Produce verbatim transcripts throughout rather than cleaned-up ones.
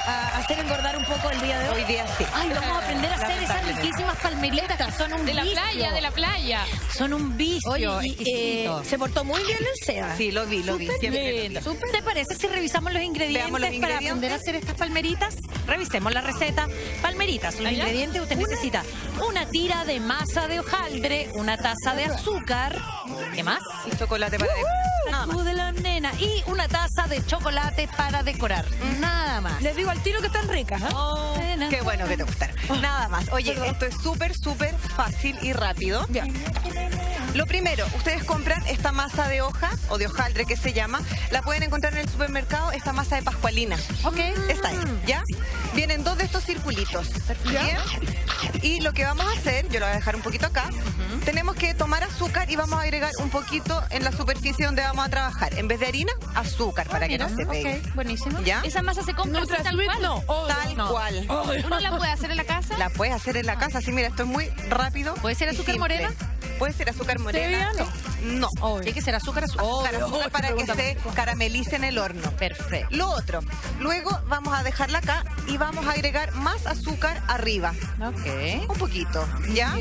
a hacer engordar un poco el día de hoy? Hoy día sí. Ay, vamos a aprender a hacer esas riquísimas palmeritas. Son un De la vicio. playa, de la playa. Son un vicio. Oye, y, exquisito. eh, se portó muy bien el Seba. Sí, lo vi, lo vi. Siempre lo vi. ¿Te parece si revisamos los ingredientes, Veamos los para ingredientes. aprender a hacer estas palmeritas? Revisemos la receta. Palmeritas, los ¿Allá? ingredientes usted necesita una tira de masa de hojaldre, una taza de azúcar, ¿qué más? Y chocolate para decorar. Nada más. Tú de la nena y una taza de chocolate para decorar. Nada más. Les digo al tiro que están ricas, ¿ah? Oh, nena. Qué bueno que te gustaron. Nada más. Oye, esto es súper, súper fácil y rápido. Ya. Lo primero, ustedes compran esta masa de hoja o de hojaldre que se llama. La pueden encontrar en el supermercado, esta masa de pascualina. Ok. Esta es, ¿ya? Vienen dos de estos circulitos. ¿Bien? Y lo que vamos a hacer, yo lo voy a dejar un poquito acá, tenemos que tomar azúcar y vamos a agregar un poquito en la superficie donde vamos a trabajar. En vez de harina, azúcar para que Mira, no se pegue. ok, buenísimo. ¿Ya? Esa masa se compra así, tal cual. No, oh, Tal no. cual. Uno la puede hacer en la casa. La puedes hacer en la casa. Sí, mira, esto es muy rápido. ¿Puede ser y azúcar simple. morena? Puede ser azúcar morena. ¿Stevia no? No. Tiene que ser azúcar, azúcar. Azúcar, azúcar para que se caramelice en el horno. Perfecto. Lo otro, luego vamos a dejarla acá y vamos a agregar más azúcar arriba. Ok. Un poquito, ¿ya?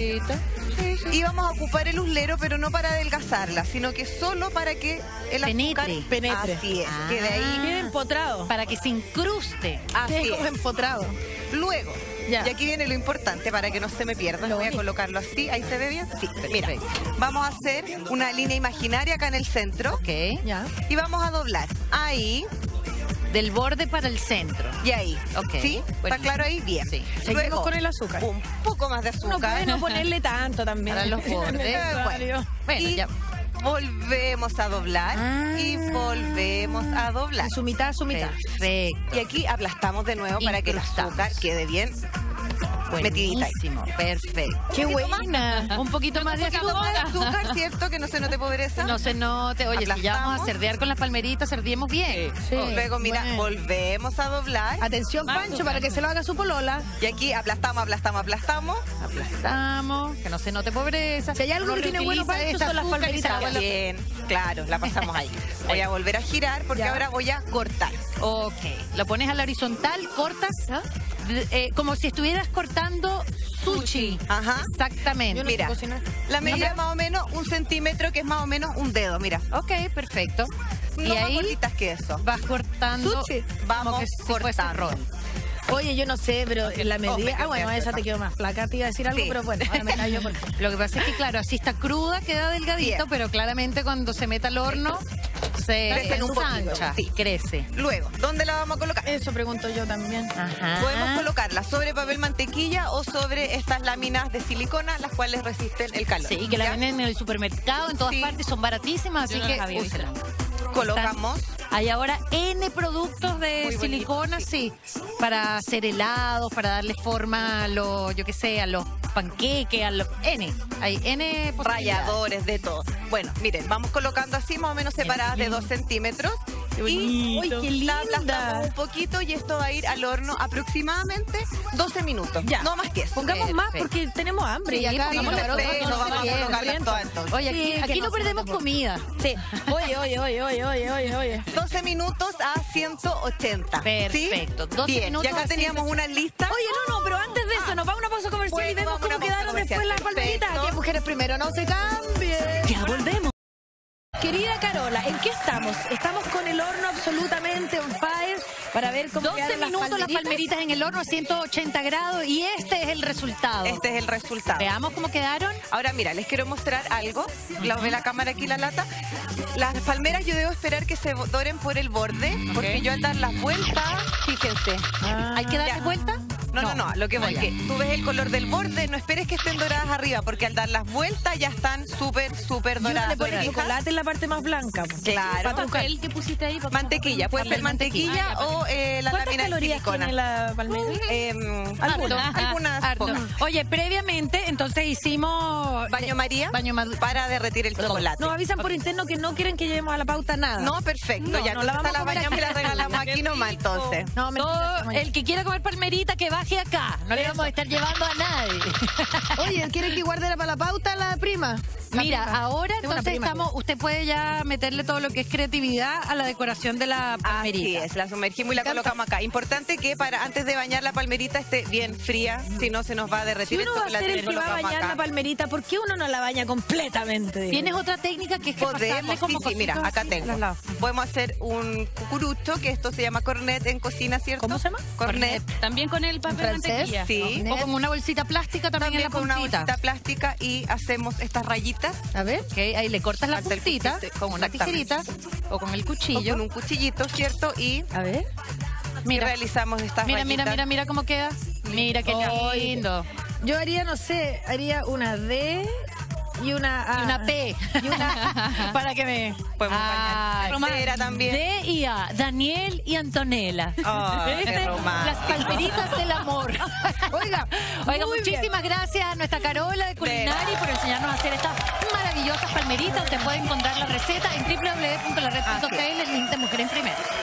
Y vamos a ocupar el uslero, pero no para adelgazarla, sino que solo para que el azúcar Penetre. Penetre. Así es, Ah. quede ahí. Queda empotrado. Para que se incruste. Así Quede como es. empotrado. Luego, Ya. y aquí viene lo importante para que no se me pierda. Lo Voy a vi. colocarlo así. ¿Ahí se ve bien? Sí. Mira, Perfecto. vamos a hacer una línea imaginaria acá en el centro. Ok. Ya. Y vamos a doblar ahí Del borde para el centro. y ahí. Ok. ¿Sí? ¿Está Buenísimo. claro ahí? Bien. Sí. Seguimos con el azúcar. Un poco más de No azúcar. puede no ponerle tanto también. Para los bordes. Necesario. Bueno, y ya. volvemos a doblar Ah. y volvemos a doblar. Su mitad, su mitad. Perfecto. Y aquí aplastamos de nuevo para que el Incrustamos. azúcar quede bien metidita ahí. Buenísimo. Perfecto. Qué buena. Un poquito más de Un poquito más de azúcar. azúcar, ¿cierto? Que no se note pobreza. No se note. Oye, si ya vamos a Aplastamos. cerdear con las palmeritas, cerdiemos bien. Sí. Luego, mira, Bueno. volvemos a doblar. Atención, Pancho, para que se lo haga su polola. Y aquí aplastamos, aplastamos, aplastamos. Aplastamos, que no se note pobreza. Si hay algo Uno que tiene reutiliza bueno, Pancho, esta son las azúcar y palmeritas. se la- Bien, claro, la pasamos ahí. Voy a volver a girar porque Ya. ahora voy a cortar. Ok, lo pones a la horizontal, cortas, d- eh, como si estuvieras cortando sushi. Ajá. Exactamente. Yo no sé Mira, cocinar. la medida Mira. es más o menos un centímetro, que es más o menos un dedo, mira. Ok, perfecto. No y más ahí cortitas que eso. vas cortando. Sushi. Vamos como que si fuese cortando. rol. Oye, yo no sé, pero en la Oh, me medida... Ah, quedó bueno, bien, esa te perdón. quedó más flaca. Te iba a decir algo, Sí. pero bueno, ahora me callo porque... Lo que pasa es que, claro, así está cruda, queda delgadito, Bien. pero claramente cuando se mete al horno se Crecen un poquito, ensancha, sí. crece. Luego, ¿dónde la vamos a colocar? Eso pregunto yo también. Ajá. Podemos colocarla sobre papel mantequilla o sobre estas láminas de silicona, las cuales resisten el calor. Sí, que la ¿Ya? venden en el supermercado, en todas Sí. partes, son baratísimas, así Yo no que las había visto. úsela. Colocamos. Hay ahora N productos de Muy bonito, silicona, sí, para hacer helados, para darle forma a los, yo qué sé, a los panqueques, a los N. Hay N posibilidades. Ralladores, de todo. Bueno, miren, vamos colocando así más o menos separadas de dos centímetros. Y ¡Uy, qué la linda! aplastamos un poquito y esto va a ir al horno aproximadamente doce minutos. Ya. No más que eso. Pongamos más Perfecto. porque tenemos hambre. Sí, y acá sí, vamos no, a pero ver Perfecto, otro, vamos a bien, colocarlas bien. todas entonces. Oye, aquí, Sí, que aquí no no se perdemos note, comida. Sí. Oye, oye, oye, oye, oye, oye, oye. doce minutos a ciento ochenta. Perfecto, ¿Sí? doce Bien, minutos y acá a teníamos ciento ochenta. una lista. Oye, no, no, pero antes de eso, nos vamos a una pausa comercial y Bueno, vemos vamos a cómo una quedaron pausa después las comercial. palmeritas. Perfecto. Aquí, mujeres primero, no se cambien. Ya volvemos. Querida Carola, ¿en qué estamos? Estamos con el horno absolutamente on fire para ver cómo doce quedaron las minutos las palmeritas. palmeritas en el horno a ciento ochenta grados y este es el resultado. Este es el resultado. Veamos cómo quedaron. Ahora mira, les quiero mostrar algo. La ve la cámara aquí, la lata. Las palmeras yo debo esperar que se doren por el borde, porque yo al dar las vueltas, fíjense. ¿Hay que darle Ya. vuelta? No, no, no, lo que voy, Ah, ya. que tú ves el color del borde, no esperes que estén doradas arriba, porque al dar las vueltas ya están súper, súper Y uno doradas. le pone ¿Fijas? chocolate en la parte más blanca. po. Claro. Para trucar. ¿El que pusiste ahí? Mantequilla, puede ser mantequilla Ah, ya, o eh, la ¿Cuántas lámina de calorías silicona. tiene la palmera? Eh, algunas, algunas Harto. pocas. Oye, previamente, entonces hicimos... Baño María Baño Madu- para derretir el chocolate. Nos avisan por interno que no quieren que llevemos a la pauta nada. No, perfecto, No, ya no la entonces vamos la a comer bañamos y la aquí. regalamos aquí nomás entonces. No, mentira, Todo estamos allá. el que quiera comer palmerita, que baje traje acá. No le vamos a estar llevando a nadie. Oye, ¿quieren que guarde para la pauta la prima? La Mira, prima. ahora Tengo una entonces prima. estamos, usted puede ya meterle todo lo que es creatividad a la decoración de la Así palmerita. es, la sumergimos y la colocamos acá. Importante que para antes de bañar la palmerita esté bien fría, si no se nos va a Si derretir uno el va a ser chocolate el y que va a colocamos bañar acá. la palmerita, ¿por qué uno no la baña completamente? ¿Tienes otra técnica que es que pasarle Podemos, como sí, sí, mira, cositas acá así tengo. a los lados? Podemos hacer un cucurucho, que esto se llama cornet en cocina, ¿cierto? ¿Cómo se llama? Cornet. También con el papel de ¿Francés? mantequilla. Sí. O como una bolsita plástica también, También en la con una puntita. bolsita plástica y hacemos estas rayitas A ver. Ok, ahí le cortas la Falta el puntita puntito, con una exactamente. tijerita o con el o cuchillo. con un cuchillito, ¿cierto? Y A ver. Mira, realizamos estas mira, rayitas. mira, mira, mira cómo queda. Mira qué Oye. lindo. Yo haría, no sé, haría una D y una A. Y una P. Y una... Para que me... Podemos Ay, bañar entera también. D y A, Daniel y Antonella. Ay, qué ¿Viste? romántico. Las palmeritas del amor. Oiga, Oiga, muy muchísimas gracias a nuestra Carola de Culinari por enseñarnos a hacer estas maravillosas palmeritas. Usted puede encontrar la receta en w w w punto la red punto c l, el link de Mujer en Primera.